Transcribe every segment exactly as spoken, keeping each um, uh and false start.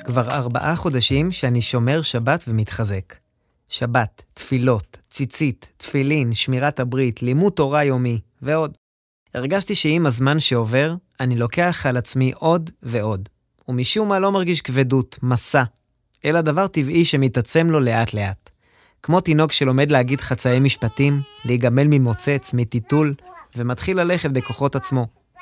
כבר ארבעה חודשים שאני שומר שבת ומתחזק. שבת, תפילות, ציצית, תפילין, שמירת הברית, לימוד תורה יומי ועוד. הרגשתי שעם הזמן שעובר, אני לוקח על עצמי עוד ועוד. ומשום מה לא מרגיש כבדות, מסע, אלא דבר טבעי שמתעצם לו לאט לאט. כמו תינוק שלומד להגיד חצאי משפטים, להיגמל ממוצץ, מטיטול, ומתחיל ללכת בכוחות עצמו.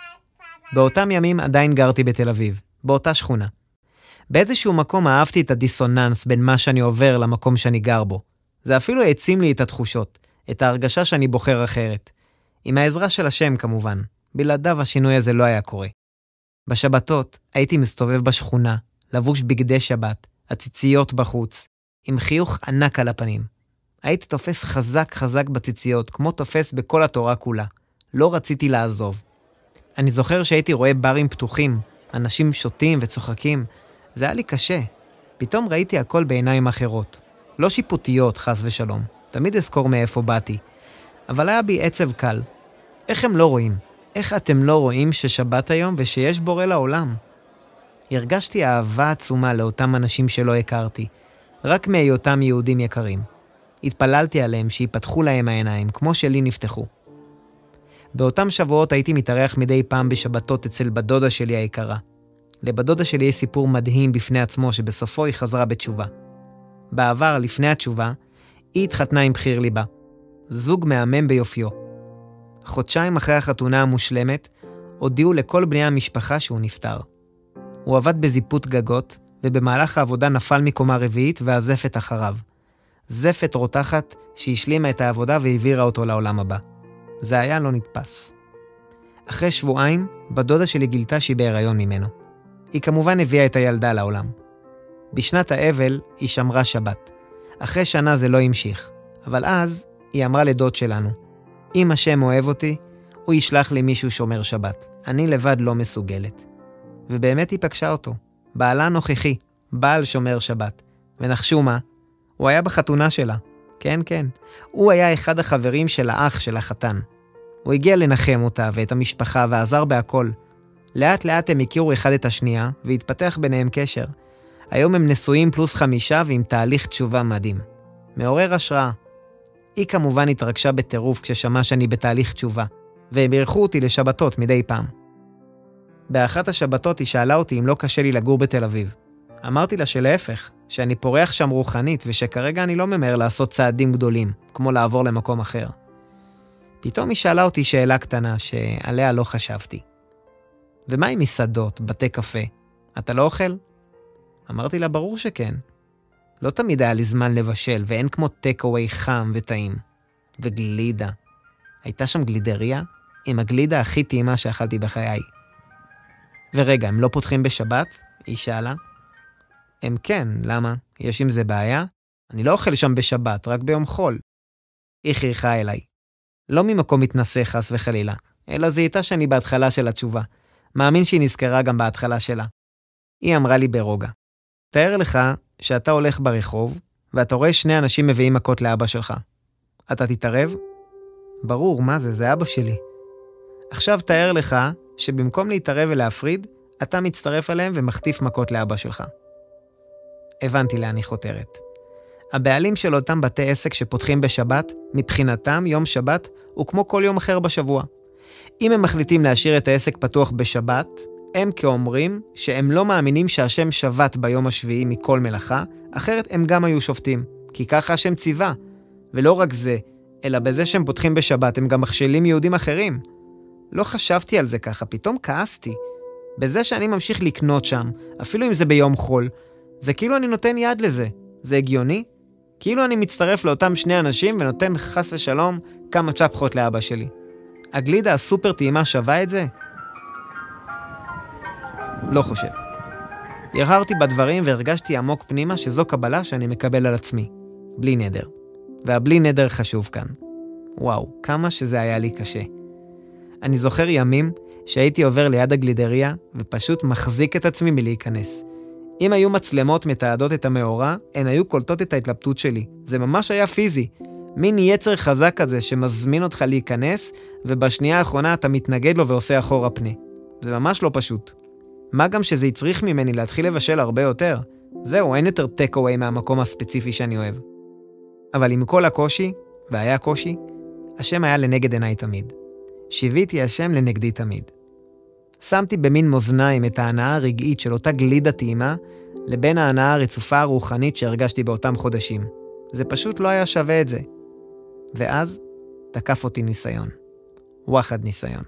באותם ימים עדיין גרתי בתל אביב, באותה שכונה. באיזשהו מקום אהבתי את הדיסוננס בין מה שאני עובר למקום שאני גר בו. זה אפילו העצים לי את התחושות, את ההרגשה שאני בוחר אחרת. עם העזרה של השם כמובן, בלעדיו השינוי הזה לא היה קורה. בשבתות הייתי מסתובב בשכונה, לבוש בגדי שבת, הציציות בחוץ, עם חיוך ענק על הפנים. הייתי תופס חזק חזק בציציות, כמו תופס בכל התורה כולה. לא רציתי לעזוב. אני זוכר שהייתי רואה ברים פתוחים, אנשים שותים וצוחקים. זה היה לי קשה. פתאום ראיתי הכל בעיניים אחרות. לא שיפוטיות, חס ושלום. תמיד אזכור מאיפה באתי. אבל היה בי עצב קל. איך הם לא רואים? איך אתם לא רואים ששבת היום ושיש בורא לעולם? הרגשתי אהבה עצומה לאותם אנשים שלא הכרתי. רק מהיותם יהודים יקרים. התפללתי עליהם שיפתחו להם העיניים, כמו שלי נפתחו. באותם שבועות הייתי מתארח מדי פעם בשבתות אצל בדודה שלי היקרה. לבדודה שלי יש סיפור מדהים בפני עצמו שבסופו היא חזרה בתשובה. בעבר, לפני התשובה, היא התחתנה עם בחיר ליבה. זוג מהמם ביופיו. חודשיים אחרי החתונה המושלמת, הודיעו לכל בני המשפחה שהוא נפטר. הוא עבד בזיפות גגות, ובמהלך העבודה נפל מקומה רביעית והזפת אחריו. זפת רותחת שהשלימה את העבודה והעבירה אותו לעולם הבא. זה היה לא נתפס. אחרי שבועיים, בדודה שלי גילתה שהיא בהיריון ממנו. היא כמובן הביאה את הילדה לעולם. בשנת האבל היא שמרה שבת. אחרי שנה זה לא המשיך. אבל אז היא אמרה לדוד שלנו, אם השם אוהב אותי, הוא ישלח לי מישהו שומר שבת. אני לבד לא מסוגלת. ובאמת היא פגשה אותו. בעלה נוכחי, בעל שומר שבת. ונחשו מה? הוא היה בחתונה שלה. כן, כן. הוא היה אחד החברים של האח של החתן. הוא הגיע לנחם אותה ואת המשפחה ועזר בהכל. לאט לאט הם הכירו אחד את השנייה והתפתח ביניהם קשר. היום הם נשואים פלוס חמישה ועם תהליך תשובה מדהים. מעורר השראה. היא כמובן התרגשה בטירוף כששמע שאני בתהליך תשובה, והם אירחו אותי לשבתות מדי פעם. באחת השבתות היא שאלה אותי אם לא קשה לי לגור בתל אביב. אמרתי לה שלהפך, שאני פורח שם רוחנית ושכרגע אני לא ממהר לעשות צעדים גדולים, כמו לעבור למקום אחר. פתאום היא שאלה אותי שאלה קטנה שעליה לא חשבתי. ומה עם מסעדות, בתי קפה? אתה לא אוכל? אמרתי לה ברור שכן. לא תמיד היה לי זמן לבשל, ואין כמו טק-אווי חם וטעים. וגלידה. הייתה שם גלידריה עם הגלידה הכי טעימה שאכלתי בחיי. ורגע, הם לא פותחים בשבת? היא שאלה. הם כן, למה? יש עם זה בעיה? אני לא אוכל שם בשבת, רק ביום חול. היא חייכה אליי. לא ממקום מתנסה חס וחלילה, אלא זיהתה שאני בהתחלה של התשובה. מאמין שהיא נזכרה גם בהתחלה שלה. היא אמרה לי ברוגע. תאר לך שאתה הולך ברחוב, ואתה רואה שני אנשים מביאים מכות לאבא שלך. אתה תתערב? ברור, מה זה? זה אבא שלי. עכשיו תאר לך שבמקום להתערב ולהפריד, אתה מצטרף אליהם ומחטיף מכות לאבא שלך. הבנתי לאן היא חותרת. הבעלים של אותם בתי עסק שפותחים בשבת, מבחינתם יום שבת הוא כמו כל יום אחר בשבוע. אם הם מחליטים להשאיר את העסק פתוח בשבת, הם כאומרים שהם לא מאמינים שהשם שבת ביום השביעי מכל מלאכה, אחרת הם גם היו שופטים, כי ככה השם ציווה. ולא רק זה, אלא בזה שהם פותחים בשבת הם גם מכשילים יהודים אחרים. לא חשבתי על זה ככה, פתאום כעסתי. בזה שאני ממשיך לקנות שם, אפילו אם זה ביום חול, זה כאילו אני נותן יד לזה. זה הגיוני? כאילו אני מצטרף לאותם שני אנשים ונותן חס ושלום כמה צ'פחות לאבא שלי. הגלידה הסופר טעימה שווה את זה? לא חושב. הרהרתי בדברים והרגשתי עמוק פנימה שזו קבלה שאני מקבל על עצמי. בלי נדר. והבלי נדר חשוב כאן. וואו, כמה שזה היה לי קשה. אני זוכר ימים שהייתי עובר ליד הגלידריה ופשוט מחזיק את עצמי מלהיכנס. אם היו מצלמות מתעדות את המאורה, הן היו קולטות את ההתלבטות שלי. זה ממש היה פיזי. מין יצר חזק כזה שמזמין אותך להיכנס, ובשנייה האחרונה אתה מתנגד לו ועושה אחורה פני. זה ממש לא פשוט. מה גם שזה יצריך ממני להתחיל לבשל הרבה יותר. זהו, אין יותר טק-אווי מהמקום הספציפי שאני אוהב. אבל עם כל הקושי, והיה קושי, השם היה לנגד עיניי תמיד. שיוויתי השם לנגדי תמיד. שמתי במין מאזניים את ההנאה הרגעית של אותה גלידה טעימה, לבין ההנאה הרצופה הרוחנית שהרגשתי באותם חודשים. זה פשוט לא היה שווה את זה. ואז תקף אותי ניסיון. וואחד ניסיון.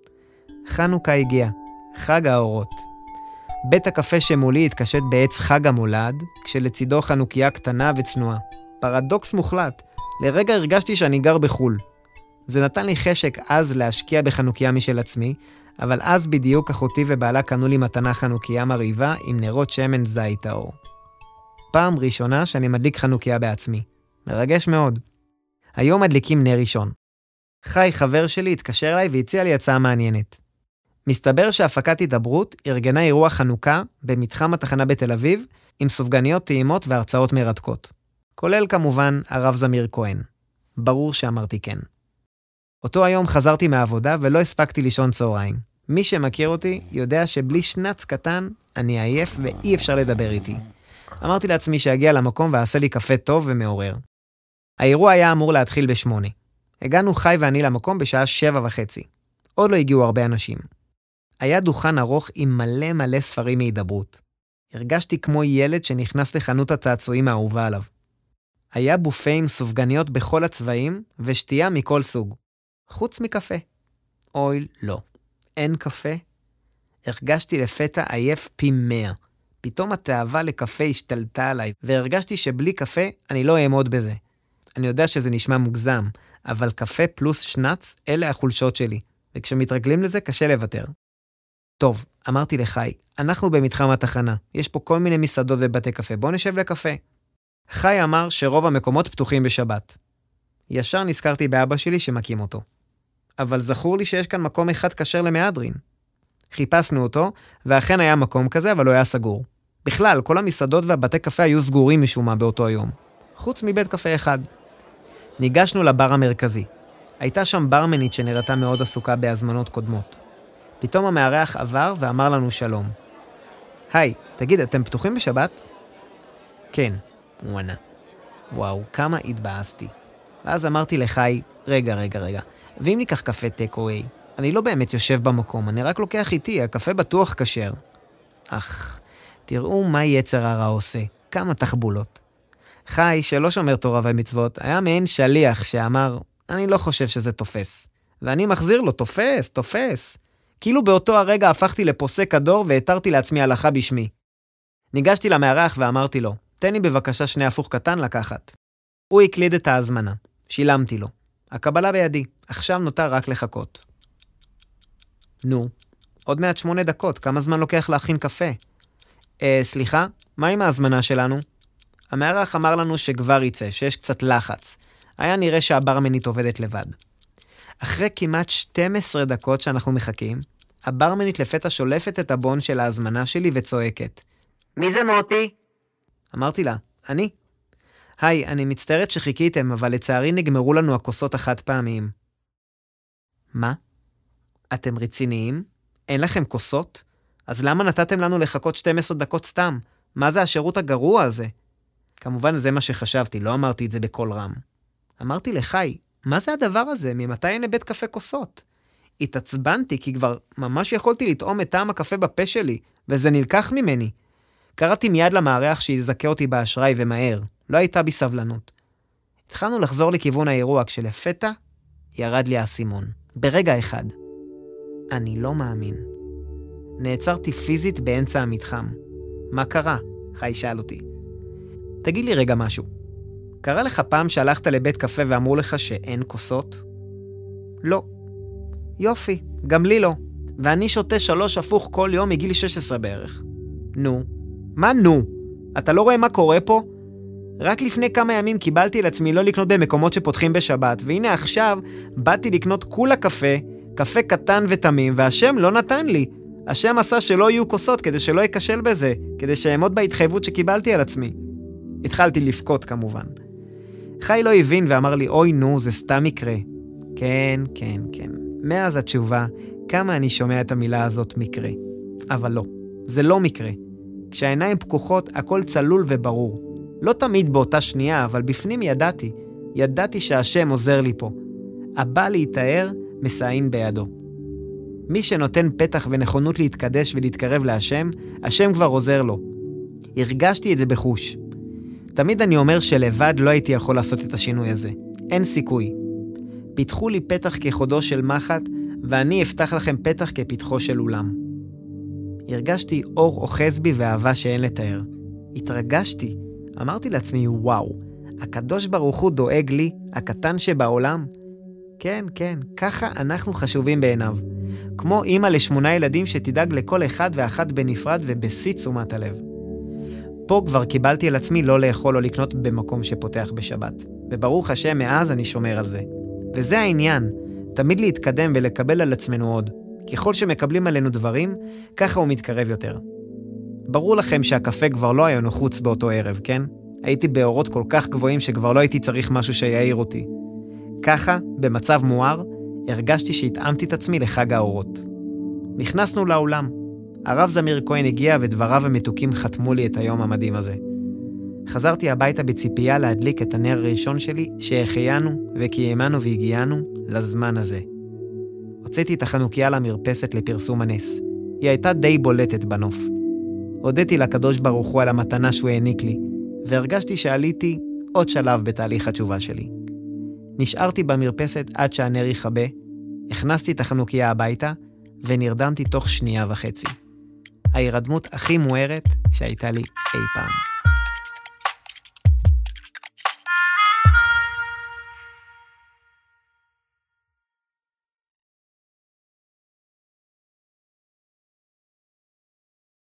חנוכה הגיע, חג האורות. בית הקפה שמולי התקשט בעץ חג המולד, כשלצידו חנוכיה קטנה וצנועה. פרדוקס מוחלט. לרגע הרגשתי שאני גר בחול. זה נתן לי חשק אז להשקיע בחנוכיה משל עצמי, אבל אז בדיוק אחותי ובעלה קנו לי מתנה חנוכיה מרהיבה עם נרות שמן זית האור. פעם ראשונה שאני מדליק חנוכיה בעצמי. מרגש מאוד. היום מדליקים נר ראשון. חי, חבר שלי, התקשר אליי והציע לי הצעה מעניינת. מסתבר שהפקת הידברות ארגנה אירוע חנוכה במתחם התחנה בתל אביב, עם סופגניות טעימות והרצאות מרתקות. כולל כמובן הרב זמיר כהן. ברור שאמרתי כן. אותו היום חזרתי מהעבודה ולא הספקתי לישון צהריים. מי שמכיר אותי יודע שבלי שנץ קטן אני עייף ואי אפשר לדבר איתי. אמרתי לעצמי שאגיע למקום ועשה לי קפה טוב ומעורר. האירוע היה אמור להתחיל בשמונה. הגענו חי ואני למקום בשעה שבע וחצי. עוד לא הגיעו הרבה אנשים. היה דוכן ארוך עם מלא מלא ספרים מהידברות. הרגשתי כמו ילד שנכנס לחנות הצעצועים האהובה עליו. היה בופה עם סופגניות בכל הצבעים ושתייה מכל סוג. חוץ מקפה. אוי, לא. אין קפה. הרגשתי לפתע עייף פי מאה. פתאום התאווה לקפה השתלטה עליי, והרגשתי שבלי קפה אני לא אעמוד בזה. אני יודע שזה נשמע מוגזם, אבל קפה פלוס שנץ, אלה החולשות שלי, וכשמתרגלים לזה קשה לוותר. טוב, אמרתי לחי, אנחנו במתחם התחנה, יש פה כל מיני מסעדות ובתי קפה, בוא נשב לקפה. חי אמר שרוב המקומות פתוחים בשבת. ישר נזכרתי באבא שלי שמקים אותו. אבל זכור לי שיש כאן מקום אחד כשר למהדרין. חיפשנו אותו, ואכן היה מקום כזה, אבל הוא היה סגור. בכלל, כל המסעדות והבתי קפה היו סגורים משום מה באותו היום. חוץ מבית קפה אחד. ניגשנו לבר המרכזי. הייתה שם ברמנית שנראתה מאוד עסוקה בהזמנות קודמות. פתאום המארח עבר ואמר לנו שלום. היי, תגיד, אתם פתוחים בשבת? כן, הוא ענה. וואו, כמה התבאסתי. ואז אמרתי לחי, רגע, רגע, רגע, ואם ניקח קפה טק-אווי? אני לא באמת יושב במקום, אני רק לוקח איתי, הקפה בטוח כשר. אך, תראו מה יצר הרע עושה, כמה תחבולות. חי, שלא שומר תורה ומצוות, היה מעין שליח שאמר, אני לא חושב שזה תופס. ואני מחזיר לו, תופס, תופס. כאילו באותו הרגע הפכתי לפוסק הדור והתרתי לעצמי הלכה בשמי. ניגשתי למארח ואמרתי לו, תן לי בבקשה שני הפוך קטן לקחת. הוא הקליד את ההזמנה, שילמתי לו. הקבלה בידי, עכשיו נותר רק לחכות. נו, עוד מעט שמונה דקות, כמה זמן לוקח להכין קפה? אה, סליחה, מה עם ההזמנה שלנו? המארח אמר לנו שכבר יצא, שיש קצת לחץ. היה נראה שהברמנית עובדת לבד. אחרי כמעט שתים עשרה דקות שאנחנו מחכים, הברמנית לפתע שולפת את הבון של ההזמנה שלי וצועקת. מי זה מוטי? אמרתי לה, אני. היי, אני מצטערת שחיכיתם, אבל לצערי נגמרו לנו הכוסות החד פעמיים. מה? אתם רציניים? אין לכם כוסות? אז למה נתתם לנו לחכות שתים עשרה דקות סתם? מה זה השירות הגרוע הזה? כמובן זה מה שחשבתי, לא אמרתי את זה בקול רם. אמרתי לחי, מה זה הדבר הזה? ממתי אין לבית קפה כוסות? התעצבנתי כי כבר ממש יכולתי לטעום את טעם הקפה בפה שלי, וזה נלקח ממני. קראתי מיד למארח שיזכה אותי באשראי ומהר, לא הייתה בי סבלנות. התחלנו לחזור לכיוון האירוע כשלפתע ירד לי האסימון, ברגע אחד. אני לא מאמין. נעצרתי פיזית באמצע המתחם. מה קרה? חי שאל אותי. תגיד לי רגע משהו. קרה לך פעם שהלכת לבית קפה ואמרו לך שאין כוסות? לא. יופי, גם לי לא. ואני שותה שלוש הפוך כל יום מגיל שש עשרה בערך. נו. מה נו? אתה לא רואה מה קורה פה? רק לפני כמה ימים קיבלתי לעצמי לא לקנות במקומות שפותחים בשבת, והנה עכשיו באתי לקנות כולה קפה, קפה קטן ותמים, והשם לא נתן לי. השם עשה שלא יהיו כוסות כדי שלא יקשל בזה, כדי שאעמוד בהתחייבות שקיבלתי על עצמי. התחלתי לפקות כמובן. חי לא הבין ואמר לי, אוי נו, זה סתם מקרה. כן, כן, כן. מאז התשובה, כמה אני שומע את המילה הזאת מקרה. אבל לא, זה לא מקרה. כשהעיניים פקוחות, הכל צלול וברור. לא תמיד באותה שנייה, אבל בפנים ידעתי. ידעתי שהשם עוזר לי פה. הבא להתאר, מסעים בידו. מי שנותן פתח ונכונות להתקדש ולהתקרב להשם, השם כבר עוזר לו. הרגשתי את זה בחוש. תמיד אני אומר שלבד לא הייתי יכול לעשות את השינוי הזה. אין סיכוי. פיתחו לי פתח כחודו של מחט, ואני אפתח לכם פתח כפתחו של אולם. הרגשתי אור אוחז בי ואהבה שאין לתאר. התרגשתי. אמרתי לעצמי, וואו, הקדוש ברוך הוא דואג לי, הקטן שבעולם. כן, כן, ככה אנחנו חשובים בעיניו. כמו אמא לשמונה ילדים שתדאג לכל אחד ואחת בנפרד ובשיא תשומת הלב. פה כבר קיבלתי על עצמי לא לאכול או לקנות במקום שפותח בשבת. וברוך השם, מאז אני שומר על זה. וזה העניין, תמיד להתקדם ולקבל על עצמנו עוד. ככל שמקבלים עלינו דברים, ככה הוא מתקרב יותר. ברור לכם שהקפה כבר לא היה נחוץ באותו ערב, כן? הייתי באורות כל כך גבוהים שכבר לא הייתי צריך משהו שיעיר אותי. ככה, במצב מואר, הרגשתי שהתאמתי את עצמי לחג האורות. נכנסנו לאולם. הרב זמיר כהן הגיע ודבריו המתוקים חתמו לי את היום המדהים הזה. חזרתי הביתה בציפייה להדליק את הנר הראשון שלי שהחיינו וקיימנו והגיענו לזמן הזה. הוצאתי את החנוכיה למרפסת לפרסום הנס. היא הייתה די בולטת בנוף. הודיתי לקדוש ברוך הוא על המתנה שהוא העניק לי, והרגשתי שעליתי עוד שלב בתהליך התשובה שלי. נשארתי במרפסת עד שהנר יכבה, הכנסתי את החנוכיה הביתה, ונרדמתי תוך שנייה וחצי. ההירדמות הכי מוארת שהייתה לי אי פעם.